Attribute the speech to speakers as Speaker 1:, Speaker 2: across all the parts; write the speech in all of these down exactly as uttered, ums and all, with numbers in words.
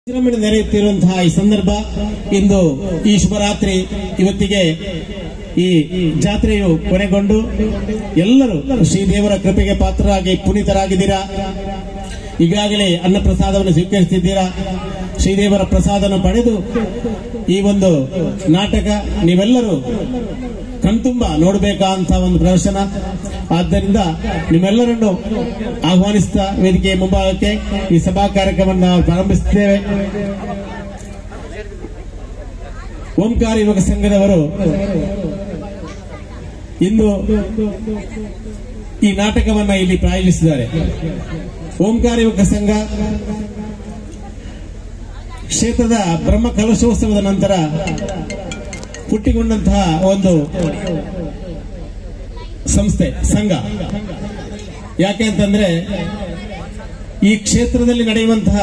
Speaker 1: ವಿಜೃಂಭಣೆ ನಡೆಯುತ್ತಿರುವಂತಹ ಈ ಸಂದರ್ಭ ಇಂದು ಈ ಶುಭರಾತ್ರಿ ಇವತ್ತಿಗೆ ಈ ಜಾತ್ರೆಯು ಕೊನೆಗೊಂಡು ಎಲ್ಲರೂ ಶ್ರೀದೇವರ ಕೃಪೆಗೆ ಪಾತ್ರರಾಗಿ ಪುನೀತರಾಗಿದ್ದೀರಾ. ಈಗಾಗಲೇ ಅನ್ನ ಪ್ರಸಾದವನ್ನು ಸ್ವೀಕರಿಸಿದ್ದೀರಾ. ಶ್ರೀದೇವರ ಪ್ರಸಾದವನ್ನು ಪಡೆದು ಈ ಒಂದು ನಾಟಕ ನೀವೆಲ್ಲರೂ ಕಣ್ತುಂಬ ನೋಡಬೇಕಾದಂತಹ ಒಂದು ಪ್ರದರ್ಶನ. ಆದ್ದರಿಂದ ನಿಮ್ಮೆಲ್ಲರನ್ನು ಆಹ್ವಾನಿಸುತ್ತಾ ವೇದಿಕೆಯ ಮುಂಭಾಗಕ್ಕೆ ಈ ಸಭಾ ಕಾರ್ಯಕ್ರಮವನ್ನು ನಾವು ಪ್ರಾರಂಭಿಸುತ್ತೇವೆ. ಓಂಕಾರ ಯುವಕ ಸಂಘದವರು ಇಂದು ಈ ನಾಟಕವನ್ನ ಇಲ್ಲಿ ಪ್ರಾಯೋಜಿಸಿದ್ದಾರೆ. ಓಂಕಾರ ಯುವಕ ಸಂಘ ಕ್ಷೇತ್ರದ ಬ್ರಹ್ಮ ಕಲಶೋತ್ಸವದ ನಂತರ ಹುಟ್ಟಿಕೊಂಡಂತಹ ಒಂದು ಸಂಸ್ಥೆ ಸಂಘ. ಯಾಕೆ ಅಂತಂದ್ರೆ ಈ ಕ್ಷೇತ್ರದಲ್ಲಿ ನಡೆಯುವಂತಹ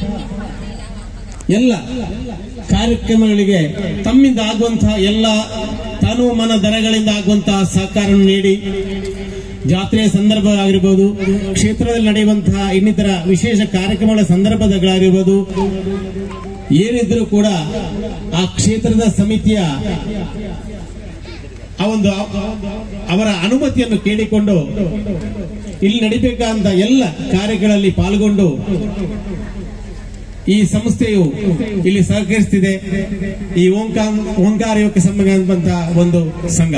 Speaker 1: ಎಲ್ಲ ಕಾರ್ಯಕ್ರಮಗಳಿಗೆ ತಮ್ಮಿಂದ ಆಗುವಂತಹ ಎಲ್ಲ ತನು ಮನ ದರಗಳಿಂದ ಆಗುವಂತಹ ಸಹಕಾರ ನೀಡಿ ಜಾತ್ರೆಯ ಸಂದರ್ಭ ಆಗಿರಬಹುದು, ಕ್ಷೇತ್ರದಲ್ಲಿ ನಡೆಯುವಂತಹ ಇನ್ನಿತರ ವಿಶೇಷ ಕಾರ್ಯಕ್ರಮಗಳ ಸಂದರ್ಭಗಳಾಗಿರಬಹುದು, ಏನಿದ್ರೂ ಕೂಡ ಆ ಕ್ಷೇತ್ರದ ಸಮಿತಿಯ ಆ ಒಂದು ಅವರ ಅನುಮತಿಯನ್ನು ಕೇಳಿಕೊಂಡು ಇಲ್ಲಿ ನಡಿಬೇಕಾದಂತ ಎಲ್ಲ ಕಾರ್ಯಗಳಲ್ಲಿ ಪಾಲ್ಗೊಂಡು ಈ ಸಂಸ್ಥೆಯು ಇಲ್ಲಿ ಸಹಕರಿಸುತ್ತಿದೆ. ಈ ಓಂಕಾರ ಓಂಕಾರ ಯುವಕ ಸಂಘ ಎಂಬಂತಹ ಒಂದು ಸಂಘ.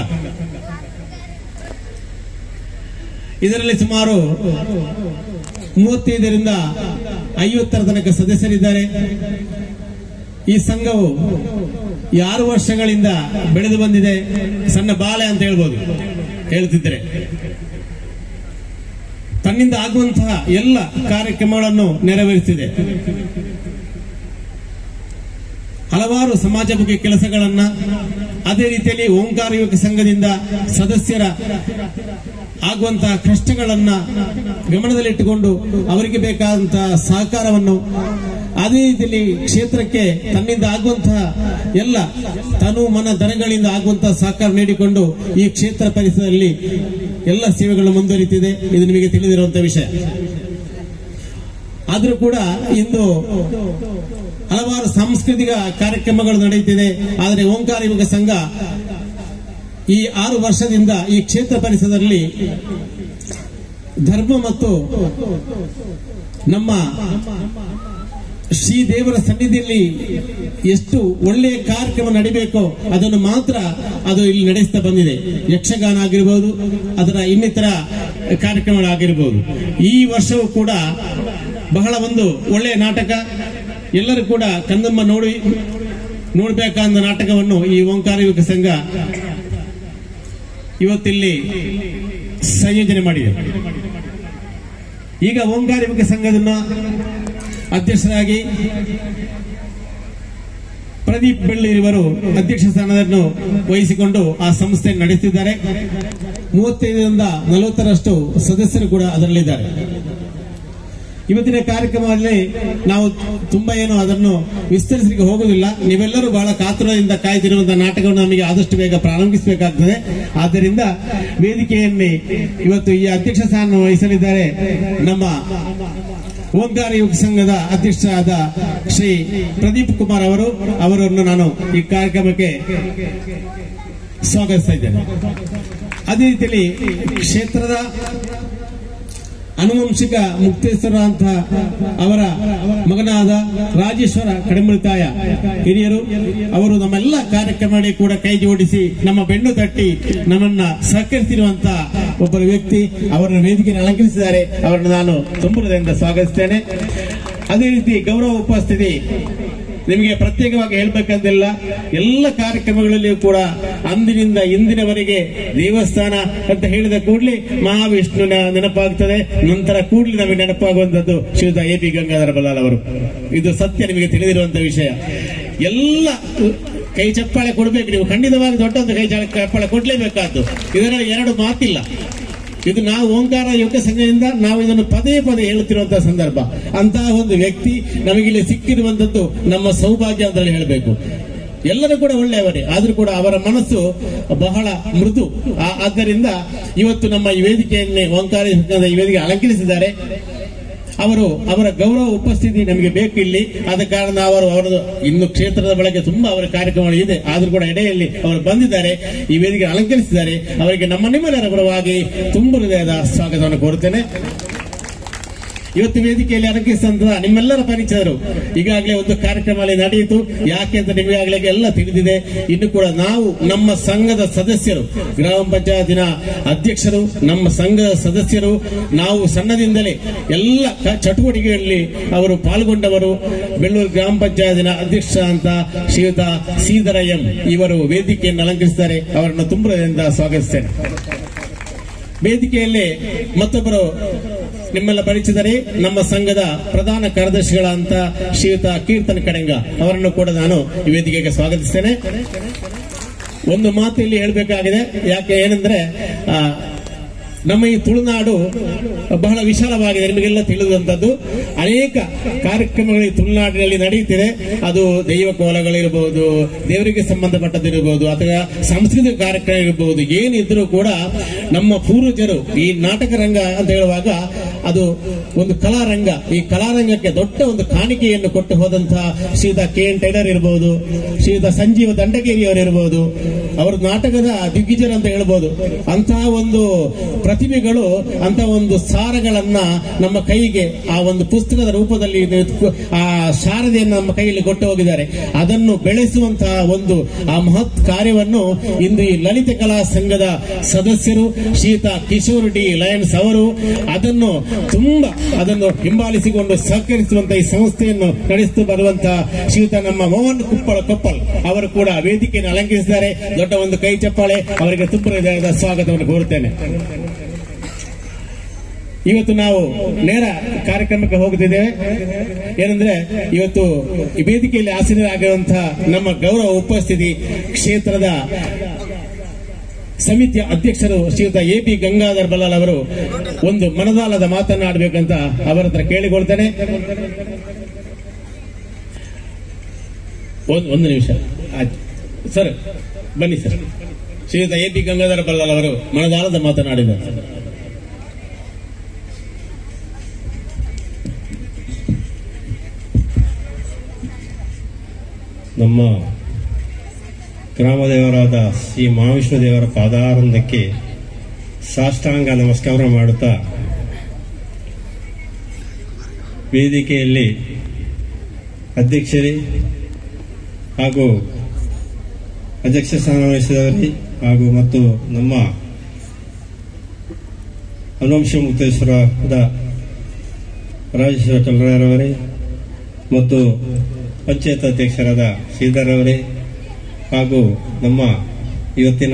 Speaker 1: ಇದರಲ್ಲಿ ಸುಮಾರು ಮೂವತ್ತೈದರಿಂದ ಐವತ್ತರ ತನಕ ಸದಸ್ಯರಿದ್ದಾರೆ. ಈ ಸಂಘವು ಈ ಆರು ವರ್ಷಗಳಿಂದ ಬೆಳೆದು ಬಂದಿದೆ. ಸಣ್ಣ ಬಾಳೆ ಅಂತ ಹೇಳ್ಬೋದು ಹೇಳ್ತಿದ್ರೆ. ತನ್ನಿಂದ ಆಗುವಂತಹ ಎಲ್ಲ ಕಾರ್ಯಕ್ರಮಗಳನ್ನು ನೆರವೇರಿಸಿದೆ. ಹಲವಾರು ಸಮಾಜಮುಖಿ ಕೆಲಸಗಳನ್ನ, ಅದೇ ರೀತಿಯಲ್ಲಿ ಓಂಕಾರ ಯುವಕ ಸಂಘದಿಂದ ಸದಸ್ಯರ ಆಗುವಂತಹ ಕಷ್ಟಗಳನ್ನ ಗಮನದಲ್ಲಿಟ್ಟುಕೊಂಡು ಅವರಿಗೆ ಬೇಕಾದಂತಹ ಸಹಕಾರವನ್ನು, ಅದೇ ರೀತಿಯಲ್ಲಿ ಕ್ಷೇತ್ರಕ್ಕೆ ತನ್ನಿಂದ ಆಗುವಂತಹ ಎಲ್ಲ ತನು ಮನ ಧನಗಳಿಂದ ಆಗುವಂತಹ ಸಹಕಾರ ನೀಡಿಕೊಂಡು ಈ ಕ್ಷೇತ್ರ ಪರಿಸರದಲ್ಲಿ ಎಲ್ಲ ಸೇವೆಗಳು ಮುಂದುವರಿಯುತ್ತಿದೆ. ಇದು ನಿಮಗೆ ತಿಳಿದಿರುವಂತಹ ವಿಷಯ. ಆದರೂ ಕೂಡ ಇಂದು ಹಲವಾರು ಸಾಂಸ್ಕೃತಿಕ ಕಾರ್ಯಕ್ರಮಗಳು ನಡೆಯುತ್ತಿದೆ. ಆದರೆ ಓಂಕಾರ ಯುವಕ ಸಂಘ ಈ ಆರು ವರ್ಷದಿಂದ ಈ ಕ್ಷೇತ್ರ ಪರಿಸರದಲ್ಲಿ ಧರ್ಮ ಮತ್ತು ನಮ್ಮ ಶ್ರೀದೇವರ ಸನ್ನಿಧಿಯಲ್ಲಿ ಎಷ್ಟು ಒಳ್ಳೆಯ ಕಾರ್ಯಕ್ರಮ ನಡೀಬೇಕೋ ಅದನ್ನು ಮಾತ್ರ ಅದು ಇಲ್ಲಿ ನಡೆಸ್ತಾ ಬಂದಿದೆ. ಯಕ್ಷಗಾನ ಆಗಿರಬಹುದು, ಅದರ ಇನ್ನಿತರ ಕಾರ್ಯಕ್ರಮಗಳಾಗಿರಬಹುದು. ಈ ವರ್ಷವೂ ಕೂಡ ಬಹಳ ಒಂದು ಒಳ್ಳೆಯ ನಾಟಕ, ಎಲ್ಲರೂ ಕೂಡ ಕಂದಮ್ಮ ನೋಡಿ ನೋಡಬೇಕಾದ ನಾಟಕವನ್ನು ಈ ಓಂಕಾರ ಯುವಕ ಸಂಘ ಇವತ್ತಿಲ್ಲಿ ಸಂಯೋಜನೆ ಮಾಡಿದೆ. ಈಗ ಓಂಕಾರ ಯುವಕ ಸಂಘದನ್ನ ಅಧ್ಯಕ್ಷರಾಗಿ ಪ್ರದೀಪ್ ಬೆಳ್ಳಿಯವರು ಅಧ್ಯಕ್ಷ ಸ್ಥಾನವನ್ನು ವಹಿಸಿಕೊಂಡು ಆ ಸಂಸ್ಥೆ ನಡೆಸುತ್ತಿದ್ದಾರೆ. ಮೂವತ್ತೈದರಿಂದ ನಲವತ್ತರಷ್ಟು ಸದಸ್ಯರು ಕೂಡ ಅದರಲ್ಲಿದ್ದಾರೆ. ಇವತ್ತಿನ ಕಾರ್ಯಕ್ರಮದಲ್ಲಿ ನಾವು ತುಂಬಾ ಏನು ಅದನ್ನು ವಿಸ್ತರಿಸಲಿಕ್ಕೆ ಹೋಗುವುದಿಲ್ಲ. ನೀವೆಲ್ಲರೂ ಬಹಳ ಕಾತುರದಿಂದ ಕಾಯ್ದಿರುವಂತಹ ನಾಟಕವನ್ನು ನಮಗೆ ಆದಷ್ಟು ಬೇಗ ಪ್ರಾರಂಭಿಸಬೇಕಾಗ್ತದೆ. ಆದ್ದರಿಂದ ವೇದಿಕೆಯಲ್ಲಿ ಇವತ್ತು ಈ ಅಧ್ಯಕ್ಷ ಸ್ಥಾನ ವಹಿಸಲಿದ್ದಾರೆ ನಮ್ಮ ಓಂಕಾರ ಯುವಕ ಸಂಘದ ಅಧ್ಯಕ್ಷರಾದ ಶ್ರೀ ಪ್ರದೀಪ್ ಕುಮಾರ್ ಅವರು. ಅವರನ್ನು ನಾನು ಈ ಕಾರ್ಯಕ್ರಮಕ್ಕೆ ಸ್ವಾಗತಿಸ್ತಾ ಇದ್ದೇನೆ. ಅದೇ ರೀತಿಯಲ್ಲಿ ಕ್ಷೇತ್ರದ ಅನುವಂಶಿಕ ಮುಕ್ತೇಶ್ವರ ಅಂತ ಅವರ ಮಗನಾದ ರಾಜೇಶ್ವರ ಕಡಮುಳಿತಾಯ ಹಿರಿಯರು ಅವರು ನಮ್ಮೆಲ್ಲ ಕಾರ್ಯಕ್ರಮಗಳಿಗೆ ಕೂಡ ಕೈ ಜೋಡಿಸಿ ನಮ್ಮ ಬೆನ್ನು ತಟ್ಟಿ ನಮ್ಮನ್ನ ಸಹಕರಿಸಿರುವಂತಹ ಒಬ್ಬರ ವ್ಯಕ್ತಿ. ಅವರನ್ನು ವೇದಿಕೆಯನ್ನು ಅಲಂಕರಿಸಿದ್ದಾರೆ. ಅವರನ್ನು ನಾನು ತುಂಬುವುದರಿಂದ ಸ್ವಾಗತಿಸ್ತೇನೆ. ಅದೇ ರೀತಿ ಗೌರವ ಉಪಸ್ಥಿತಿ ನಿಮಗೆ ಪ್ರತ್ಯೇಕವಾಗಿ ಹೇಳ್ಬೇಕಂತಿಲ್ಲ. ಎಲ್ಲ ಕಾರ್ಯಕ್ರಮಗಳಲ್ಲಿಯೂ ಕೂಡ ಅಂದಿನಿಂದ ಇಂದಿನವರೆಗೆ ದೇವಸ್ಥಾನ ಅಂತ ಹೇಳಿದ ಕೂಡಲೇ ಮಹಾವಿಷ್ಣುವಿನ ನೆನಪಾಗ್ತದೆ. ನಂತರ ಕೂಡಲೇ ನಮಗೆ ನೆನಪಾಗುವಂತದ್ದು ಶ್ರೀಯುತ ಎ ಪಿ ಗಂಗಾಧರ ಬಲ್ಲಾಳ್ ಅವರು. ಇದು ಸತ್ಯ, ನಿಮಗೆ ತಿಳಿದಿರುವಂತಹ ವಿಷಯ. ಎಲ್ಲ ಕೈ ಚಪ್ಪಾಳೆ ಕೊಡಬೇಕು. ನೀವು ಖಂಡಿತವಾಗಿ ದೊಡ್ಡ ಒಂದು ಕೈ ಚಪ್ಪಾಳೆ ಕೊಡ್ಲೇಬೇಕಾದ್ದು. ಇದರಲ್ಲಿ ಎರಡು ಮಾತಿಲ್ಲ. ಇದು ನಾವು ಓಂಕಾರ ಯುವಕ ಸಂಘದಿಂದ ನಾವು ಇದನ್ನು ಪದೇ ಪದೇ ಹೇಳುತ್ತಿರುವಂತಹ ಸಂದರ್ಭ. ಅಂತಹ ಒಂದು ವ್ಯಕ್ತಿ ನಮಗಿಲ್ಲಿ ಸಿಕ್ಕಿರುವಂತದ್ದು ನಮ್ಮ ಸೌಭಾಗ್ಯ ಅಂತ ಹೇಳಬೇಕು. ಎಲ್ಲರೂ ಕೂಡ ಒಳ್ಳೆಯವರೇ, ಆದ್ರೂ ಕೂಡ ಅವರ ಮನಸ್ಸು ಬಹಳ ಮೃದು. ಆದ್ದರಿಂದ ಇವತ್ತು ನಮ್ಮ ಈ ವೇದಿಕೆಯನ್ನೇ ಓಂಕಾರ ಈ ವೇದಿಕೆ ಅಲಂಕರಿಸಿದ್ದಾರೆ. ಅವರು ಅವರ ಗೌರವ ಉಪಸ್ಥಿತಿ ನಮಗೆ ಬೇಕು ಇಲ್ಲಿ. ಆದ ಕಾರಣ ಅವರು ಅವರ ಇನ್ನು ಕ್ಷೇತ್ರದ ಒಳಗೆ ತುಂಬಾ ಅವರ ಕಾರ್ಯಕ್ರಮಗಳು ಇದೆ, ಆದ್ರೂ ಕೂಡ ಎಡೆಯಲ್ಲಿ ಅವರು ಬಂದಿದ್ದಾರೆ, ಈ ವೇದಿಕೆ ಅಲಂಕರಿಸಿದ್ದಾರೆ. ಅವರಿಗೆ ನಮ್ಮ ನಿಮ್ಮೆಲ್ಲರ ಪರವಾಗಿ ತುಂಬ ಹೃದಯದ ಸ್ವಾಗತವನ್ನು ಕೋರುತ್ತೇನೆ. ಇವತ್ತು ವೇದಿಕೆಯಲ್ಲಿ ಅಲಂಕರಿಸಿದಂತಹ ನಿಮ್ಮೆಲ್ಲರ ಪರಿಚಯರು ಈಗಾಗಲೇ ಒಂದು ಕಾರ್ಯಕ್ರಮ ನಡೆಯಿತು. ಯಾಕೆ ಅಂತ ನಿಮಗಾಗಲೇ ಎಲ್ಲ ತಿಳಿದಿದೆ. ಇನ್ನು ಕೂಡ ನಾವು ನಮ್ಮ ಸಂಘದ ಸದಸ್ಯರು, ಗ್ರಾಮ ಪಂಚಾಯತಿನ ಅಧ್ಯಕ್ಷರು, ನಮ್ಮ ಸಂಘದ ಸದಸ್ಯರು, ನಾವು ಸಣ್ಣದಿಂದಲೇ ಎಲ್ಲ ಚಟುವಟಿಕೆಗಳಲ್ಲಿ ಅವರು ಪಾಲ್ಗೊಂಡವರು. ಬೆಳ್ಳೂರು ಗ್ರಾಮ ಪಂಚಾಯತಿನ ಅಧ್ಯಕ್ಷ ಅಂತ ಶ್ರೀಯುತ ಶ್ರೀಧರ ಎಂ ಇವರು ವೇದಿಕೆಯನ್ನು ಅಲಂಕರಿಸಿದ್ದಾರೆ. ಅವರನ್ನು ತುಂಬದಿಂದ ಸ್ವಾಗತಿಸ್ತೇನೆ. ವೇದಿಕೆಯಲ್ಲಿ ಮತ್ತೊಬ್ಬರು ನಿಮ್ಮೆಲ್ಲ ಪರಿಚಿತರೇ, ನಮ್ಮ ಸಂಘದ ಪ್ರಧಾನ ಕಾರ್ಯದರ್ಶಿಗಳಂತ ಶ್ರೀಯುತ ಕೀರ್ತನ್ ಕಡೆಂಗ ಅವರನ್ನು ಕೂಡ ನಾನು ಈ ವೇದಿಕೆಗೆ ಸ್ವಾಗತಿಸ್ತೇನೆ. ಒಂದು ಮಾತು ಇಲ್ಲಿ ಹೇಳಬೇಕಾಗಿದೆ. ಯಾಕೆ ಏನಂದ್ರೆ ನಮ್ಮ ಈ ತುಳುನಾಡು ಬಹಳ ವಿಶಾಲವಾಗಿದೆ, ನಿಮಗೆಲ್ಲ ತಿಳಿದಂತದ್ದು. ಅನೇಕ ಕಾರ್ಯಕ್ರಮಗಳು ಈ ತುಳುನಾಡಿನಲ್ಲಿ ನಡೆಯುತ್ತಿದೆ. ಅದು ದೈವ ಕೋಲಗಳಿರಬಹುದು, ದೇವರಿಗೆ ಸಂಬಂಧಪಟ್ಟದಿರಬಹುದು, ಅಥವಾ ಸಾಂಸ್ಕೃತಿಕ ಕಾರ್ಯಕ್ರಮ ಇರಬಹುದು. ಏನಿದ್ರೂ ಕೂಡ ನಮ್ಮ ಪೂರ್ವಜರು ಈ ನಾಟಕ ರಂಗ ಅಂತ ಹೇಳುವಾಗ ಅದು ಒಂದು ಕಲಾರಂಗ. ಈ ಕಲಾರಂಗಕ್ಕೆ ದೊಡ್ಡ ಒಂದು ಕಾಣಿಕೆಯನ್ನು ಕೊಟ್ಟು ಹೋದಂತಹ ಶ್ರೀಯುತ ಕೆ ಎನ್ ಟೈಲರ್ ಇರಬಹುದು, ಶ್ರೀಯುತ ಸಂಜೀವ ದಂಡಗೇರಿಯವರಿರಬಹುದು, ಅವರು ನಾಟಕದ ದಿಗ್ಗಜರು ಅಂತ ಹೇಳ್ಬೋದು. ಅಂತಹ ಒಂದು ಪ್ರತಿಭೆಗಳು ಅಂತ ಒಂದು ಸಾರಗಳನ್ನ ನಮ್ಮ ಕೈಗೆ ಆ ಒಂದು ಪುಸ್ತಕದ ರೂಪದಲ್ಲಿ ಆ ಶಾರದೆಯನ್ನು ನಮ್ಮ ಕೈಯಲ್ಲಿ ಕೊಟ್ಟು ಹೋಗಿದ್ದಾರೆ. ಅದನ್ನು ಬೆಳೆಸುವಂತಹ ಒಂದು ಆ ಮಹತ್ ಕಾರ್ಯವನ್ನು ಇಂದು ಈ ಲಲಿತ ಕಲಾ ಸಂಘದ ಸದಸ್ಯರು ಶ್ರೀಯುತ ಕಿಶೋರ್ ಡಿ ಲಯನ್ಸ್ ಅವರು ಅದನ್ನು ತುಂಬಾ ಅದನ್ನು ಹಿಂಬಾಲಿಸಿಕೊಂಡು ಸಹಕರಿಸುವಂತಹ ಈ ಸಂಸ್ಥೆಯನ್ನು ನಡೆಸುತ್ತಾ ಬರುವಂತಹ ಶ್ರೀಯುತ ನಮ್ಮ ಮೋಹನ್ ಕುಪ್ಪಳ ಕೊಪ್ಪಲ್ ಅವರು ಕೂಡ ವೇದಿಕೆಯನ್ನು ಅಲಂಕರಿಸಿದ್ದಾರೆ. ದೊಡ್ಡ ಒಂದು ಕೈ ಚಪ್ಪಾಳೆ ಅವರಿಗೆ ತುಂಬ ಹೃದಯದ ಸ್ವಾಗತವನ್ನು ಕೋರುತ್ತೇನೆ. ಇವತ್ತು ನಾವು ನೇರ ಕಾರ್ಯಕ್ರಮಕ್ಕೆ ಹೋಗುತ್ತಿದ್ದೇವೆ. ಏನಂದ್ರೆ ಇವತ್ತು ಈ ವೇದಿಕೆಯಲ್ಲಿ ಆಸೀನರಾಗಿರುವಂತಹ ನಮ್ಮ ಗೌರವ ಉಪಸ್ಥಿತಿ ಕ್ಷೇತ್ರದ ಸಮಿತಿಯ ಅಧ್ಯಕ್ಷರು ಶ್ರೀಯುತ ಎ ಪಿ ಗಂಗಾಧರ್ ಬಲ್ಲಾಲ್ ಅವರು ಒಂದು ಮನದಾಳದ ಮಾತನಾಡಬೇಕಂತ ಅವರ ಹತ್ರ ಕೇಳಿಕೊಳ್ತೇನೆ. ಒಂದು ನಿಮಿಷ ಸರ್, ಬನ್ನಿ ಸರ್. ಶ್ರೀಯುತ ಎ ಪಿ ಗಂಗಾಧರ್ ಬಲ್ಲಾಲ್ ಅವರು ಮನದಾಳದ ಮಾತನಾಡಿದ್ದಾರೆ.
Speaker 2: ನಮ್ಮ ಗ್ರಾಮದೇವರಾದ ಶ್ರೀ ಮಹಾವಿಷ್ಣು ದೇವರ ಪಾದಾರಂದಕ್ಕೆ ಸಾಷ್ಟಾಂಗ ನಮಸ್ಕಾರ ಮಾಡುತ್ತಾ ವೇದಿಕೆಯಲ್ಲಿ ಅಧ್ಯಕ್ಷರೇ ಹಾಗೂ ಅಧ್ಯಕ್ಷ ಸ್ಥಾನ ವಹಿಸಿದವರೇ ಹಾಗೂ ಮತ್ತು ನಮ್ಮ ಹನುವಂಶ ಮುಕ್ತೇಶ್ವರದ ರಾಜೇಶ್ವರ ಟಲ್ರಾಯರವರೇ ಮತ್ತು ಪಂಚಾಯತ್ ಅಧ್ಯಕ್ಷರಾದ ಶ್ರೀಧರ್ ಅವರೇ ಹಾಗೂ ನಮ್ಮ ಇವತ್ತಿನ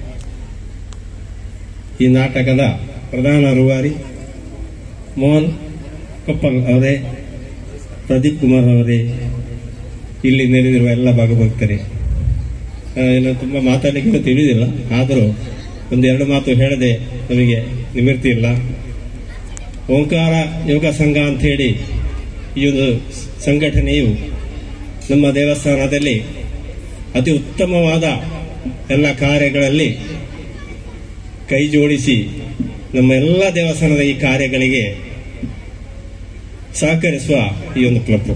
Speaker 2: ಈ ನಾಟಕದ ಪ್ರಧಾನ ರೂವಾರಿ ಮೋಹನ್ ಕೊಪ್ಪಲ್ ಅವರೇ, ಪ್ರದೀಪ್ ಕುಮಾರ್ ಅವರೇ, ಇಲ್ಲಿ ನೆರೆದಿರುವ ಎಲ್ಲ ಭಾಗವಹಿಸ್ತಾರೆ. ಏನು ತುಂಬ ಮಾತಾಡಲಿಕ್ಕೆ ತಿಳಿದಿಲ್ಲ, ಆದರೂ ಒಂದೆರಡು ಮಾತು ಹೇಳದೆ ನಮಗೆ ನಿವೃತ್ತಿ ಇಲ್ಲ. ಓಂಕಾರ ಯೋಗ ಸಂಘ ಅಂಥೇಳಿ ಈ ಒಂದು ಸಂಘಟನೆಯು ನಮ್ಮ ದೇವಸ್ಥಾನದಲ್ಲಿ ಅತಿ ಉತ್ತಮವಾದ ಎಲ್ಲ ಕಾರ್ಯಗಳಲ್ಲಿ ಕೈ ಜೋಡಿಸಿ ನಮ್ಮ ಎಲ್ಲ ದೇವಸ್ಥಾನದ ಈ ಕಾರ್ಯಗಳಿಗೆ ಸಹಕರಿಸುವ ಈ ಒಂದು ಕ್ಲಬ್.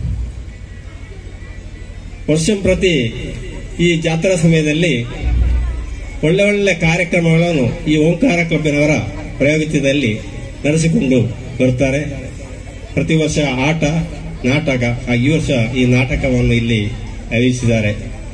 Speaker 2: ವರ್ಷಂಪ್ರತಿ ಈ ಜಾತ್ರಾ ಸಮಯದಲ್ಲಿ ಒಳ್ಳೆ ಒಳ್ಳೆ ಕಾರ್ಯಕ್ರಮಗಳನ್ನು ಈ ಓಂಕಾರ ಕ್ಲಬ್ಬಿನವರ ಪ್ರಯೋಗತ್ಯದಲ್ಲಿ ನಡೆಸಿಕೊಂಡು ಬರುತ್ತಾರೆ. ಪ್ರತಿ ವರ್ಷ ಆಟ ನಾಟಕ, ಈ ವರ್ಷ ಈ ನಾಟಕವನ್ನು ಇಲ್ಲಿ ಆಯೋಜಿಸಿದ್ದಾರೆ.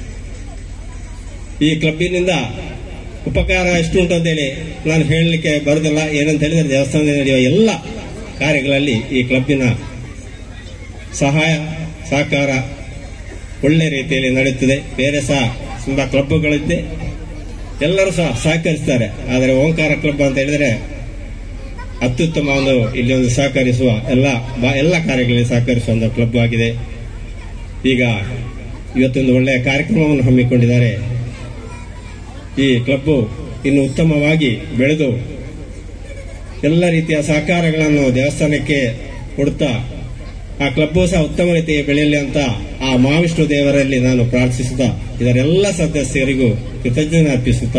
Speaker 2: ಈ ಕ್ಲಬ್ಬಿನಿಂದ ಉಪಕಾರ ಎಷ್ಟು ಉಂಟು ಅಂತೇಳಿ ನಾನು ಹೇಳಲಿಕ್ಕೆ ಬರುದಿಲ್ಲ. ಏನಂತ ಹೇಳಿದರೆ ದೇವಸ್ಥಾನದಲ್ಲಿ ನಡೆಯುವ ಎಲ್ಲ ಕಾರ್ಯಗಳಲ್ಲಿ ಈ ಕ್ಲಬ್ಬಿನ ಸಹಾಯ ಸಹಕಾರ ಒಳ್ಳೆ ರೀತಿಯಲ್ಲಿ ನಡೆಯುತ್ತದೆ. ಬೇರೆ ಸಹ ತುಂಬಾ ಕ್ಲಬ್ಗಳಿದ್ದೆ, ಎಲ್ಲರೂ ಸಹ ಸಹಕರಿಸ್ತಾರೆ. ಆದರೆ ಓಂಕಾರ ಕ್ಲಬ್ ಅಂತ ಹೇಳಿದರೆ ಅತ್ಯುತ್ತಮ ಒಂದು ಇಲ್ಲಿ ಒಂದು ಸಹಕರಿಸುವ ಎಲ್ಲ ಎಲ್ಲ ಕಾರ್ಯಗಳಲ್ಲಿ ಸಹಕರಿಸುವ ಒಂದು ಕ್ಲಬ್ ಆಗಿದೆ. ಈಗ ಇವತ್ತೊಂದು ಒಳ್ಳೆಯ ಕಾರ್ಯಕ್ರಮವನ್ನು ಹಮ್ಮಿಕೊಂಡಿದ್ದಾರೆ. ಈ ಕ್ಲಬ್ ಇನ್ನು ಉತ್ತಮವಾಗಿ ಬೆಳೆದು ಎಲ್ಲ ರೀತಿಯ ಸಹಕಾರಗಳನ್ನು ದೇವಸ್ಥಾನಕ್ಕೆ ಕೊಡುತ್ತಾ ಆ ಕ್ಲಬ್ ಸಹ ಉತ್ತಮ ರೀತಿಯ ಬೆಳೆಯಲಿ ಅಂತ ಆ ಮಹಾವಿಷ್ಣು ದೇವರಲ್ಲಿ ನಾನು ಪ್ರಾರ್ಥಿಸುತ್ತಾ ಇದರೆಲ್ಲ ಸದಸ್ಯರಿಗೂ ಕೃತಜ್ಞತೆ ಅರ್ಪಿಸುತ್ತಾ,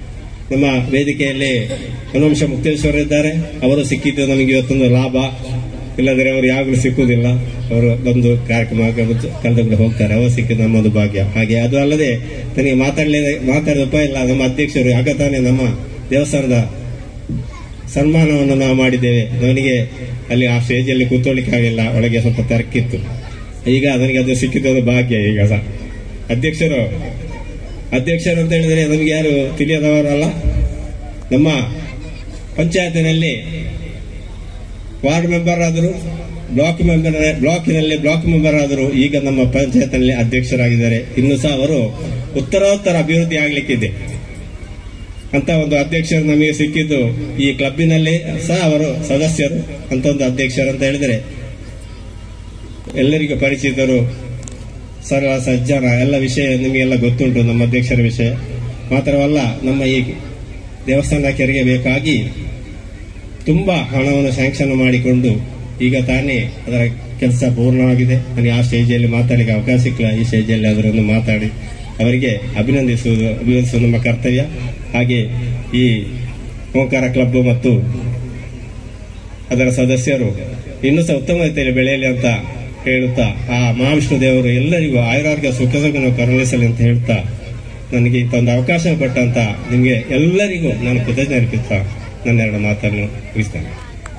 Speaker 2: ನಮ್ಮ ವೇದಿಕೆಯಲ್ಲಿ ಹನುವಂಶ ಮುಕ್ತೇಶ್ವರ ಇದ್ದಾರೆ, ಅವರು ಸಿಕ್ಕಿದ್ದು ನಮಗೆ ಇವತ್ತೊಂದು ಲಾಭ. ಇಲ್ಲದ್ರೆ ಅವರು ಯಾವಾಗಲೂ ಸಿಕ್ಕುವುದಿಲ್ಲ. ಅವರು ಬಂದು ಕಾರ್ಯಕ್ರಮ ಕಳೆದುಕೊಂಡು ಹೋಗ್ತಾರೆ. ಅವರು ಸಿಕ್ಕಿದ ನಮ್ಮದು ಭಾಗ್ಯ. ಹಾಗೆ ಅದು ಅಲ್ಲದೆ ನನಗೆ ಮಾತಾಡಲೇ ಮಾತಾಡೋದಪ್ಪ ಇಲ್ಲ. ನಮ್ಮ ಅಧ್ಯಕ್ಷರು ಆಗ ತಾನೇ ನಮ್ಮ ದೇವಸ್ಥಾನದ ಸನ್ಮಾನವನ್ನು ನಾವು ಮಾಡಿದ್ದೇವೆ. ನನಗೆ ಅಲ್ಲಿ ಆ ಸ್ಟೇಜಲ್ಲಿ ಕೂತ್ಕೊಳ್ಳಿಕ್ಕೆ ಆಗಿಲ್ಲ, ಒಳಗೆ ಸ್ವಲ್ಪ ತರಕಿತ್ತು. ಈಗ ನನಗೆ ಅದು ಸಿಕ್ಕಿದ್ದು ಭಾಗ್ಯ. ಈಗ ಸಹ ಅಧ್ಯಕ್ಷರು ಅಧ್ಯಕ್ಷರು ಅಂತ ಹೇಳಿದ್ರೆ ನಮಗೆ ಯಾರು ತಿಳಿಯದವರಲ್ಲ. ನಮ್ಮ ಪಂಚಾಯತಿನಲ್ಲಿ ವಾರ್ಡ್ ಮೆಂಬರ್ ಆದರು, ಬ್ಲಾಕ್ ಮೆಂಬರ್ ಬ್ಲಾಕಿನಲ್ಲಿ ಬ್ಲಾಕ್ ಮೆಂಬರ್ ಆದರು. ಈಗ ನಮ್ಮ ಪಂಚಾಯತ್ನಲ್ಲಿ ಅಧ್ಯಕ್ಷರಾಗಿದ್ದಾರೆ. ಇನ್ನು ಸಹ ಅವರು ಉತ್ತರೋತ್ತರ ಅಭಿವೃದ್ಧಿ ಆಗ್ಲಿಕ್ಕಿದೆ ಅಂತ ಒಂದು ಅಧ್ಯಕ್ಷರು ನಮಗೆ ಸಿಕ್ಕಿದ್ದು ಈ ಕ್ಲಬ್ಬಿನಲ್ಲಿ ಸಹ ಅವರು ಸದಸ್ಯರು ಅಂತ ಒಂದು ಅಧ್ಯಕ್ಷರು ಅಂತ ಹೇಳಿದರೆ ಎಲ್ಲರಿಗೂ ಪರಿಚಿತರು, ಸರಳ ಸಜ್ಜನ, ಎಲ್ಲ ವಿಷಯ ನಿಮಗೆಲ್ಲ ಗೊತ್ತುಂಟು ನಮ್ಮ ಅಧ್ಯಕ್ಷರ ವಿಷಯ. ಮಾತ್ರವಲ್ಲ, ನಮ್ಮ ಈ ದೇವಸ್ಥಾನ ಕೆರೆಗೆ ಬೇಕಾಗಿ ತುಂಬಾ ಹಣವನ್ನು ಸ್ಯಾಂಕ್ಷನ್ ಮಾಡಿಕೊಂಡು ಈಗ ತಾನೇ ಅದರ ಕೆಲಸ ಪೂರ್ಣವಾಗಿದೆ. ನನಗೆ ಆ ಸ್ಟೇಜಲ್ಲಿ ಮಾತಾಡಲಿಕ್ಕೆ ಅವಕಾಶ ಸಿಕ್ಕಲ್ಲ. ಈ ಸ್ಟೇಜಲ್ಲಿ ಅದರನ್ನು ಮಾತಾಡಿ ಅವರಿಗೆ ಅಭಿನಂದಿಸುವುದು ಅಭಿನಂದಿಸುವುದು ನಮ್ಮ ಕರ್ತವ್ಯ. ಹಾಗೆ ಈ ಓಂಕಾರ ಕ್ಲಬ್ ಮತ್ತು ಅದರ ಸದಸ್ಯರು ಇನ್ನೂ ಸಹ ಉತ್ತಮ ರೀತಿಯಲ್ಲಿ ಬೆಳೆಯಲಿ ಅಂತ ಹೇಳುತ್ತಾ, ಆ ಮಹಾವಿಷ್ಣು ದೇವರು ಎಲ್ಲರಿಗೂ ಆಯುರಾರೋಗ್ಯ ಸುಖ ಸುಖವನ್ನು ಕರುಣಿಸಲಿ ಅಂತ ಹೇಳ್ತಾ, ನನಗೆ ಇಂಥೊಂದು ಅವಕಾಶ ಕೊಟ್ಟಂತ ನಿಮಗೆ ಎಲ್ಲರಿಗೂ ನಾನು ಕೃತಜ್ಞತೆ ಅರ್ಪಿಸ್ತಾ ನನ್ನೆರಡು ಮಾತನ್ನು ಮುಗಿಸ್ತೇನೆ.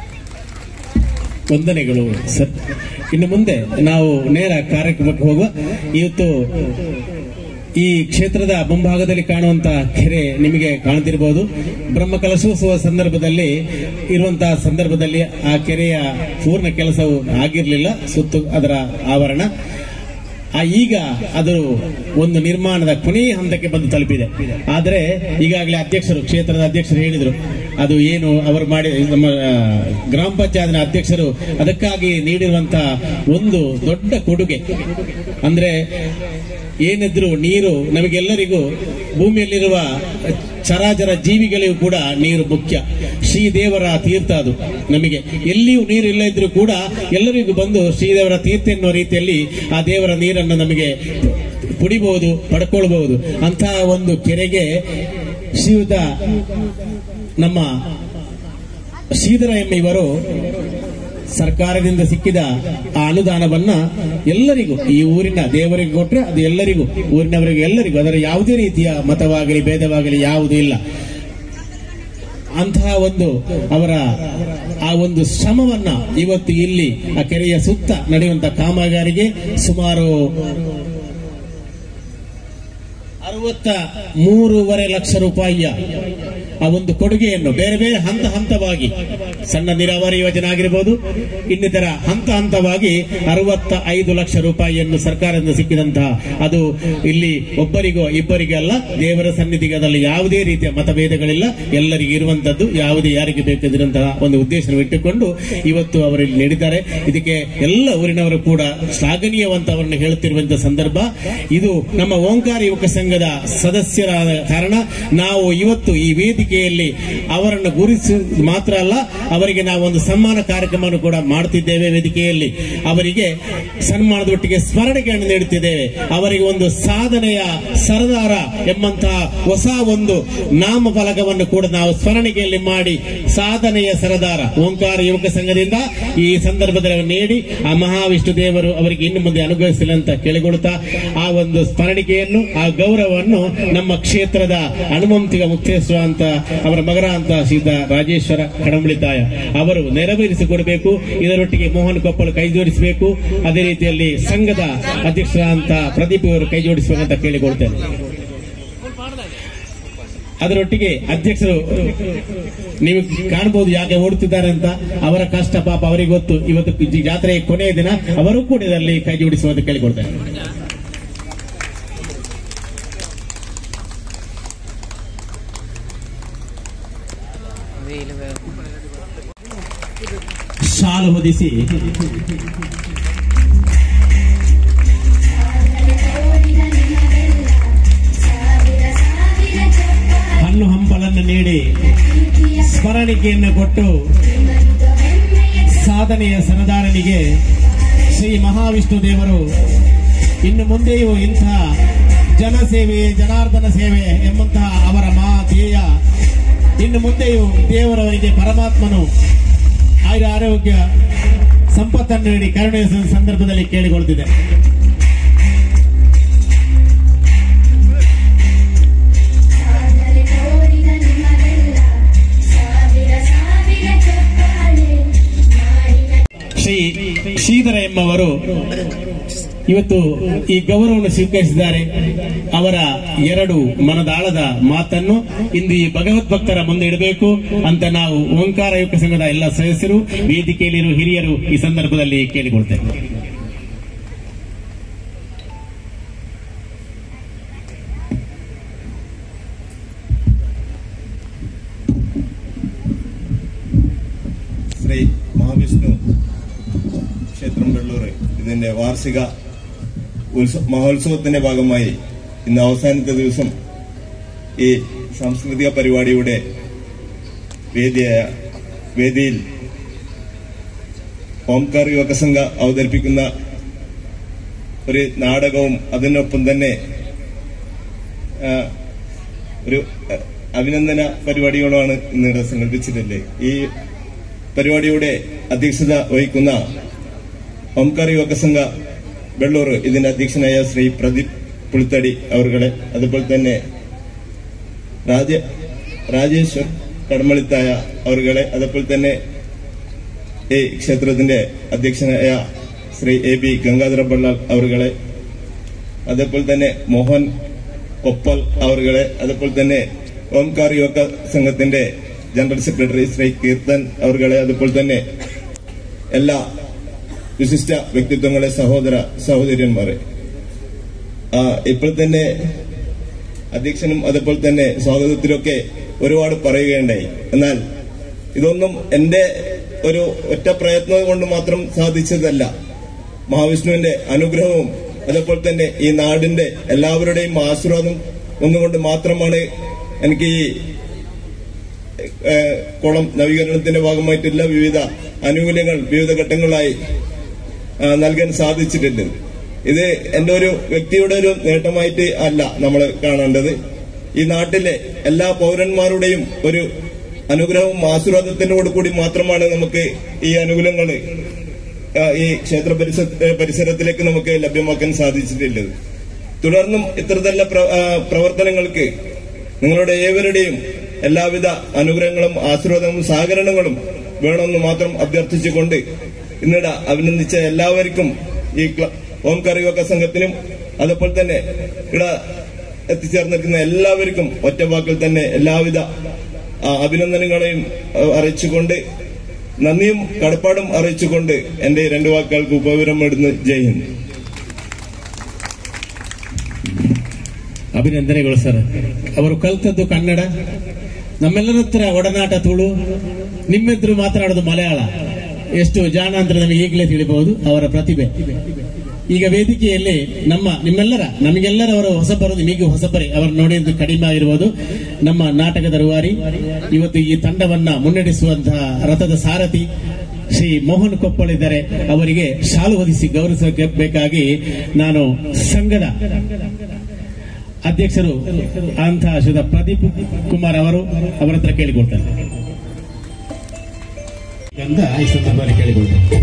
Speaker 1: ವಂದನೆಗಳು ಸರ್. ಇನ್ನು ಮುಂದೆ ನಾವು ನೇರ ಕಾರ್ಯಕ್ರಮಕ್ಕೆ ಹೋಗುವ. ಇವತ್ತು ಈ ಕ್ಷೇತ್ರದ ಮುಂಭಾಗದಲ್ಲಿ ಕಾಣುವಂತಹ ಕೆರೆ ನಿಮಗೆ ಕಾಣ್ತಿರಬಹುದು. ಬ್ರಹ್ಮ ಕಲಶೋತ್ಸವ ಸಂದರ್ಭದಲ್ಲಿ ಇರುವಂತಹ ಸಂದರ್ಭದಲ್ಲಿ ಆ ಕೆರೆಯ ಪೂರ್ಣ ಕೆಲಸವು ಆಗಿರಲಿಲ್ಲ, ಸುತ್ತು ಅದರ ಆವರಣ. ಆ ಈಗ ಅದು ಒಂದು ನಿರ್ಮಾಣದ ಕೊನೆಯ ಹಂತಕ್ಕೆ ಬಂದು ತಲುಪಿದೆ. ಆದರೆ ಈಗಾಗಲೇ ಅಧ್ಯಕ್ಷರು, ಕ್ಷೇತ್ರದ ಅಧ್ಯಕ್ಷರು ಹೇಳಿದರು, ಅದು ಏನು ಅವರು ಮಾಡಿ ನಮ್ಮ ಗ್ರಾಮ ಪಂಚಾಯತ್ ಅಧ್ಯಕ್ಷರು ಅದಕ್ಕಾಗಿ ನೀಡಿರುವಂತಹ ಒಂದು ದೊಡ್ಡ ಕೊಡುಗೆ ಅಂದ್ರೆ ಏನಿದ್ರು ನೀರು ನಮಗೆಲ್ಲರಿಗೂ, ಭೂಮಿಯಲ್ಲಿರುವ ಚರಾಚರ ಜೀವಿಗಳಿಗೂ ಕೂಡ ನೀರು ಮುಖ್ಯ. ಶ್ರೀದೇವರ ತೀರ್ಥ ಅದು. ನಮಗೆ ಎಲ್ಲಿಯೂ ನೀರು ಇಲ್ಲ ಇದ್ರೂ ಕೂಡ ಎಲ್ಲರಿಗೂ ಬಂದು ಶ್ರೀದೇವರ ತೀರ್ಥ ಎನ್ನುವ ರೀತಿಯಲ್ಲಿ ಆ ದೇವರ ನೀರನ್ನು ನಮಗೆ ಕುಡಿಬಹುದು, ಪಡ್ಕೊಳ್ಬಹುದು. ಅಂತಹ ಒಂದು ಕೆರೆಗೆ ಶ್ರೀಯುತ ನಮ್ಮ ಶ್ರೀಧರ ಎಂ ಇವರು ಸರ್ಕಾರದಿಂದ ಸಿಕ್ಕಿದ ಆ ಅನುದಾನವನ್ನ ಎಲ್ಲರಿಗೂ, ಈ ಊರಿನ ದೇವರಿಗೆ ಕೊಟ್ಟರೆ ಅದು ಎಲ್ಲರಿಗೂ, ಊರಿನವರಿಗೆ ಎಲ್ಲರಿಗೂ, ಅದರ ಯಾವುದೇ ರೀತಿಯ ಮತವಾಗಲಿ ಭೇದವಾಗಲಿ ಯಾವುದೂ ಇಲ್ಲ. ಅಂತಹ ಒಂದು ಅವರ ಆ ಒಂದು ಶ್ರಮವನ್ನ ಇವತ್ತು ಇಲ್ಲಿ ಆ ಕೆರೆಯ ಸುತ್ತ ನಡೆಯುವಂತಹ ಕಾಮಗಾರಿಗೆ ಸುಮಾರು ಅರವತ್ತ ಮೂರುವರೆ ಲಕ್ಷ ರೂಪಾಯಿಯ ಆ ಒಂದು ಕೊಡುಗೆಯನ್ನು ಬೇರೆ ಬೇರೆ ಹಂತ ಹಂತವಾಗಿ, ಸಣ್ಣ ನೀರಾವರಿ ಯೋಜನೆ ಆಗಿರಬಹುದು, ಇನ್ನಿತರ ಹಂತ ಹಂತವಾಗಿ ಅರವತ್ತ ಐದು ಲಕ್ಷ ರೂಪಾಯಿಯನ್ನು ಸರ್ಕಾರದಿಂದ ಸಿಕ್ಕಿದಂತಹ, ಅದು ಇಲ್ಲಿ ಒಬ್ಬರಿಗೋ ಇಬ್ಬರಿಗೆ ಅಲ್ಲ, ದೇವರ ಸನ್ನಿಧಿಗೆ ಅದರಲ್ಲಿ ಯಾವುದೇ ರೀತಿಯ ಮತಭೇದಗಳಿಲ್ಲ, ಎಲ್ಲರಿಗೂ ಇರುವಂತದ್ದು, ಯಾವುದೇ ಯಾರಿಗೆ ಬೇಕಾದಿರುವಂತಹ ಒಂದು ಉದ್ದೇಶ ಇಟ್ಟುಕೊಂಡು ಇವತ್ತು ಅವರು ಇಲ್ಲಿ ನೀಡಿದ್ದಾರೆ. ಇದಕ್ಕೆ ಎಲ್ಲ ಊರಿನವರು ಕೂಡ ಶ್ಲಾಘನೀಯವಂತವರನ್ನು ಹೇಳುತ್ತಿರುವಂತಹ ಸಂದರ್ಭ ಇದು. ನಮ್ಮ ಓಂಕಾರ ಯುವಕ ಸಂಘದ ಸದಸ್ಯರಾದ ಕಾರಣ ನಾವು ಇವತ್ತು ಈ ವೇದಿಕೆಯಲ್ಲಿ ಅವರನ್ನು ಗುರುತಿಸಿ ಮಾತ್ರ ಅಲ್ಲ, ಅವರಿಗೆ ನಾವು ಒಂದು ಸನ್ಮಾನ ಕಾರ್ಯಕ್ರಮವನ್ನು ಕೂಡ ಮಾಡುತ್ತಿದ್ದೇವೆ. ವೇದಿಕೆಯಲ್ಲಿ ಅವರಿಗೆ ಸನ್ಮಾನದೊಟ್ಟಿಗೆ ಸ್ಮರಣೆಗಳನ್ನು ನೀಡುತ್ತಿದ್ದೇವೆ. ಅವರಿಗೆ ಒಂದು ಸಾಧನೆಯ ಸರದಾರ ಎಂಬಂತಹ ಹೊಸ ಒಂದು ನಾಮಫಲಕವನ್ನು ಕೂಡ ನಾವು ಸ್ಮರಣಿಕೆಯಲ್ಲಿ ಮಾಡಿ, ಸಾಧನೆಯ ಸರದಾರ ಓಂಕಾರ ಯುವಕ ಸಂಘದಿಂದ ಈ ಸಂದರ್ಭದಲ್ಲಿ ನೀಡಿ ಆ ಮಹಾವಿಷ್ಣು ದೇವರು ಅವರಿಗೆ ಇನ್ನು ಮುಂದೆ ಅನುಗ್ರಹಿಸಲಿ ಅಂತ ಕೇಳಿಕೊಳ್ಳುತ್ತಾ, ಆ ಒಂದು ಸ್ಮರಣಿಕೆಯನ್ನು, ಆ ಗೌರವವನ್ನು ನಮ್ಮ ಕ್ಷೇತ್ರದ ಹನುಮಂತಿಗ ಮುಕ್ತೇಶ್ವರ ಅಂತ ಅವರ ಮಗರ ಅಂತ ಶ್ರೀದ ರಾಜೇಶ್ವರ ಕಡಂಬಳಿತಾಯ ಅವರು ನೆರವೇರಿಸಿಕೊಡಬೇಕು. ಇದರೊಟ್ಟಿಗೆ ಮೋಹನ್ ಕೊಪ್ಪಳು ಕೈ ಜೋಡಿಸಬೇಕು. ಅದೇ ರೀತಿಯಲ್ಲಿ ಸಂಘದ ಅಧ್ಯಕ್ಷರಾದಂತ ಪ್ರದೀಪ್ ಅವರು ಕೈ ಜೋಡಿಸಬೇಕಂತ ಕೇಳಿಕೊಳ್ತೇನೆ. ಅದರೊಟ್ಟಿಗೆ ಅಧ್ಯಕ್ಷರು ನೀವು ಕಾಣಬಹುದು ಯಾಕೆ ಓಡುತ್ತಿದ್ದಾರೆ ಅಂತ. ಅವರ ಕಷ್ಟ ಪಾಪ ಅವರಿಗೆ ಗೊತ್ತು. ಇವತ್ತು ಜಾತ್ರೆಯ ಕೊನೆಯ ದಿನ ಅವರು ಕೂಡ ಇದರಲ್ಲಿ ಕೈ ಜೋಡಿಸುವಂತ ಕೇಳಿಕೊಳ್ತೇನೆ. ಶಾಲು ಹೊದಿಸಿ ಹಣ್ಣು ಹಂಪಲನ್ನು ನೀಡಿ ಸ್ಮರಣಿಕೆಯನ್ನು ಕೊಟ್ಟು ಸಾಧನೆಯ ಸರದಾರನಿಗೆ ಶ್ರೀ ಮಹಾವಿಷ್ಣು ದೇವರು ಇನ್ನು ಮುಂದೆಯೂ ಇಂತಹ ಜನಸೇವೆ, ಜನಾರ್ದನ ಸೇವೆ ಎಂಬಂತಹ ಅವರ ಮಹಾಧ್ಯೇಯ ಇನ್ನು ಮುಂದೆಯೂ ದೇವರವರಿಗೆ ಪರಮಾತ್ಮನು ಆಯುರ ಆರೋಗ್ಯ ಸಂಪತ್ತನ್ನು ನೀಡಿ ಕರುಣಿಸುವ ಸಂದರ್ಭದಲ್ಲಿ ಕೇಳಿಕೊಳ್ತಿದೆ. ಶ್ರೀ ಶ್ರೀಧರ ಎಂಬವರು ಇವತ್ತು ಈ ಗೌರವವನ್ನು ಸ್ವೀಕರಿಸಿದ್ದಾರೆ. ಅವರ ಎರಡು ಮನದಾಳದ ಮಾತನ್ನು ಇಂದು ಈ ಭಗವದ್ಭಕ್ತರ ಮುಂದೆ ಇಡಬೇಕು ಅಂತ ನಾವು ಓಂಕಾರ ಯುವಕ ಸಂಘದ ಎಲ್ಲ ಸದಸ್ಯರು, ವೇದಿಕೆಯಲ್ಲಿರುವ ಹಿರಿಯರು ಈ ಸಂದರ್ಭದಲ್ಲಿ ಕೇಳಿಕೊಳ್ತೇವೆ.
Speaker 3: ശ്രീ മഹാവിഷ്ണു ക്ഷേത്രം വെള്ളൂർ ഇതിന്റെ വാർഷിക മഹോത്സവത്തിന്റെ ഭാഗമായി ഇന്ന് അവസാനത്തെ ദിവസം ഈ സാംസ്കൃതിക പരിപാടിയുടെ വേദിയായ വേദിയിൽ ഓംകാർ യുവക സംഘ അവതരിപ്പിക്കുന്ന ഒരു നാടകവും അതിനൊപ്പം തന്നെ ഒരു അഭിനന്ദന പരിപാടികളുമാണ് ഇന്നിവിടെ സംഘടിപ്പിച്ചിട്ടുള്ളത്. ഈ പരിപാടിയുടെ അധ്യക്ഷത വഹിക്കുന്ന ഓംകാർ യുവക സംഘ വെള്ളൂർ ഇതിന്റെ അധ്യക്ഷനായ ശ്രീ പ്രദീപ് പുളിത്തടി അവർകളെ, അതുപോലെ തന്നെ രാജ രാജേശ്വർ കടമളിത്തായ അവർകളെ, അതുപോലെ തന്നെ ഈ ക്ഷേത്രത്തിന്റെ അധ്യക്ഷനായ ശ്രീ എ ബി ഗംഗാധര ബള്ളാൽ അവർകളെ, അതേപോലെ തന്നെ മോഹൻ കൊപ്പൽ അവർകളെ, അതുപോലെ തന്നെ ഓംകാർ യുവക സംഘത്തിന്റെ ജനറൽ സെക്രട്ടറി ശ്രീ കീർത്തൻ അവർകളെ, അതുപോലെ തന്നെ എല്ലാ വിശിഷ്ട വ്യക്തിത്വങ്ങളെ, സഹോദര സഹോദര്യന്മാരെ, ഇപ്പോൾ തന്നെ അധ്യക്ഷനും അതുപോലെ തന്നെ സ്വാഗതത്തിലൊക്കെ ഒരുപാട് പറയുകയുണ്ടായി. എന്നാൽ ഇതൊന്നും എന്റെ ഒരു ഒറ്റ പ്രയത്നം കൊണ്ട് മാത്രം സാധിച്ചതല്ല. മഹാവിഷ്ണുവിന്റെ അനുഗ്രഹവും അതുപോലെ തന്നെ ഈ നാടിന്റെ എല്ലാവരുടെയും ആശീർവാദം ഒന്നുകൊണ്ട് മാത്രമാണ് എനിക്ക് ഈ കുളം നവീകരണത്തിന്റെ ഭാഗമായിട്ടുള്ള വിവിധ ആനുകൂല്യങ്ങൾ വിവിധ ഘട്ടങ്ങളായി നൽകാൻ സാധിച്ചിട്ടുണ്ട്. ഇത് എന്റെ ഒരു വ്യക്തിയുടെ ഒരു നേട്ടമായിട്ട് അല്ല നമ്മൾ കാണേണ്ടത്. ഈ നാട്ടിലെ എല്ലാ പൗരന്മാരുടെയും ഒരു അനുഗ്രഹവും ആശീർവാദത്തിനോട് കൂടി മാത്രമാണ് നമുക്ക് ഈ ആനുകൂല്യങ്ങൾ ഈ ക്ഷേത്ര പരിസരത്തിലേക്ക് നമുക്ക് ലഭ്യമാക്കാൻ സാധിച്ചിട്ടുള്ളത്. തുടർന്നും ഇത്തരത്തിലുള്ള പ്രവർത്തനങ്ങൾക്ക് നിങ്ങളുടെ ഏവരുടെയും എല്ലാവിധ അനുഗ്രഹങ്ങളും ആശീർവാദങ്ങളും സഹകരണങ്ങളും വേണമെന്ന് മാത്രം അഭ്യർത്ഥിച്ചുകൊണ്ട് ഇന്നിട അഭിനന്ദിച്ച എല്ലാവർക്കും ഈ ഓംകാർ യുവക സംഘത്തിനും അതുപോലെ തന്നെ ഇവിടെ എത്തിച്ചേർന്നിരിക്കുന്ന എല്ലാവർക്കും ഒറ്റവാക്കിൽ തന്നെ എല്ലാവിധ അഭിനന്ദനങ്ങളെയും അറിയിച്ചുകൊണ്ട് നന്ദിയും കടപ്പാടും അറിയിച്ചുകൊണ്ട് എന്റെ രണ്ടു വാക്കുകൾക്ക് ഉപവിരം ഇടുന്നു. ജയ് ഹിന്ദ്.
Speaker 1: ಅಭಿನಂದನೆಗಳು ಸರ್. ಅವರು ಕಲಿತದ್ದು ಕನ್ನಡ, ನಮ್ಮೆಲ್ಲರ ಹತ್ರ ಒಡನಾಟ ತುಳು, ನಿಮ್ಮೆದ್ರು ಮಾತನಾಡೋದು ಮಲಯಾಳ. ಎಷ್ಟು ಜಾಣ ಅಂತ ನಮಗೆ ಈಗಲೇ ತಿಳಿಬಹುದು ಅವರ ಪ್ರತಿಭೆ. ಈಗ ವೇದಿಕೆಯಲ್ಲಿ ನಮ್ಮ ನಿಮ್ಮೆಲ್ಲರ ನಮಗೆಲ್ಲರವರು ಹೊಸಬರು, ನಿಮಗೂ ಹೊಸಬರೇ ಅವರು ನೋಡಿದ್ದು ಕಡಿಮೆ ಆಗಿರ್ಬೋದು. ನಮ್ಮ ನಾಟಕದ ರೂವಾರಿ, ಇವತ್ತು ಈ ತಂಡವನ್ನ ಮುನ್ನಡೆಸುವಂತಹ ರಥದ ಸಾರಥಿ ಶ್ರೀ ಮೋಹನ್ ಕೊಪ್ಪಳ್ ಇದ್ದಾರೆ. ಅವರಿಗೆ ಶಾಲು ಹೊದಿಸಿ ಗೌರವಿಸಬೇಕಾಗಿ ನಾನು ಸಂಘದ ಅಧ್ಯಕ್ಷರು ಅಂತಹ ಶ್ರೀ ಪ್ರದೀಪ್ ಕುಮಾರ್ ಅವರು ಅವರ ಹತ್ರ ಕೇಳಿಕೊಳ್ತಾರೆ ಅಂತ ಈ ಸಂದರ್ಭದಲ್ಲಿ ಕೇಳಿಕೊಳ್ತಾರೆ.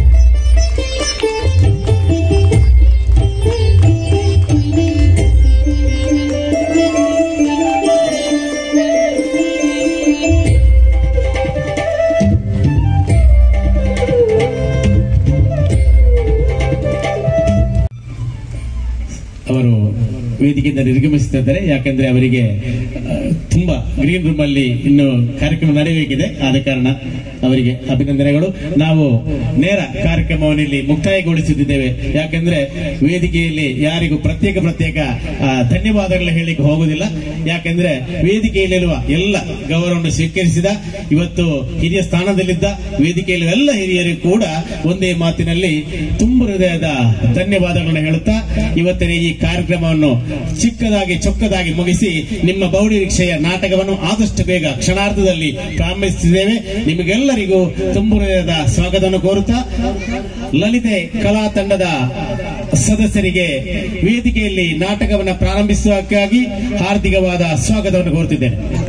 Speaker 1: ಅವರು ವೇದಿಕೆಯಿಂದ ನಿರ್ಗಮಿಸುತ್ತಿದ್ದಾರೆ. ಯಾಕಂದ್ರೆ ಅವರಿಗೆ ತುಂಬಾ ಗ್ರೀನ್ ರೂಮ್ ಅಲ್ಲಿ ಇನ್ನು ಕಾರ್ಯಕ್ರಮ ನಡೆಯಬೇಕಿದೆ. ಆದ ಕಾರಣ ಅವರಿಗೆ ಅಭಿನಂದನೆಗಳು. ನಾವು ನೇರ ಕಾರ್ಯಕ್ರಮವನ್ನು ಇಲ್ಲಿ ಮುಕ್ತಾಯಗೊಳಿಸುತ್ತಿದ್ದೇವೆ. ಯಾಕಂದ್ರೆ ವೇದಿಕೆಯಲ್ಲಿ ಯಾರಿಗೂ ಪ್ರತ್ಯೇಕ ಪ್ರತ್ಯೇಕ ಧನ್ಯವಾದಗಳು ಹೇಳಿಕ್ಕೆ ಹೋಗುದಿಲ್ಲ. ಯಾಕಂದ್ರೆ ವೇದಿಕೆಯಲ್ಲಿರುವ ಎಲ್ಲ ಗೌರವವನ್ನು ಸ್ವೀಕರಿಸಿದ, ಇವತ್ತು ಹಿರಿಯ ಸ್ಥಾನದಲ್ಲಿದ್ದ ವೇದಿಕೆಯಲ್ಲಿ ಎಲ್ಲ ಹಿರಿಯರಿಗೂ ಕೂಡ ಒಂದೇ ಮಾತಿನಲ್ಲಿ ತುಂಬ ಹೃದಯದ ಧನ್ಯವಾದಗಳನ್ನು ಹೇಳುತ್ತಾ ಇವತ್ತಿನ ಈ ಕಾರ್ಯಕ್ರಮವನ್ನು ಚಿಕ್ಕದಾಗಿ ಚೊಕ್ಕದಾಗಿ ಮುಗಿಸಿ ನಿಮ್ಮ ಬೌಡಿ ರಿಕ್ಷೆಯ ನಾಟಕವನ್ನು ಆದಷ್ಟು ಬೇಗ ಕ್ಷಣಾರ್ಧದಲ್ಲಿ ಪ್ರಾರಂಭಿಸುತ್ತಿದ್ದೇವೆ. ನಿಮಗೆಲ್ಲರಿಗೂ ತುಂಬ ಹೃದಯದ ಸ್ವಾಗತವನ್ನು ಕೋರುತ್ತಾ ಲಲಿತೆ ಕಲಾ ತಂಡದ ಸದಸ್ಯರಿಗೆ ವೇದಿಕೆಯಲ್ಲಿ ನಾಟಕವನ್ನು ಪ್ರಾರಂಭಿಸುವುದಕ್ಕಾಗಿ ಹಾರ್ದಿಕವಾದ ಸ್ವಾಗತವನ್ನು ಕೋರುತ್ತಿದ್ದೇನೆ.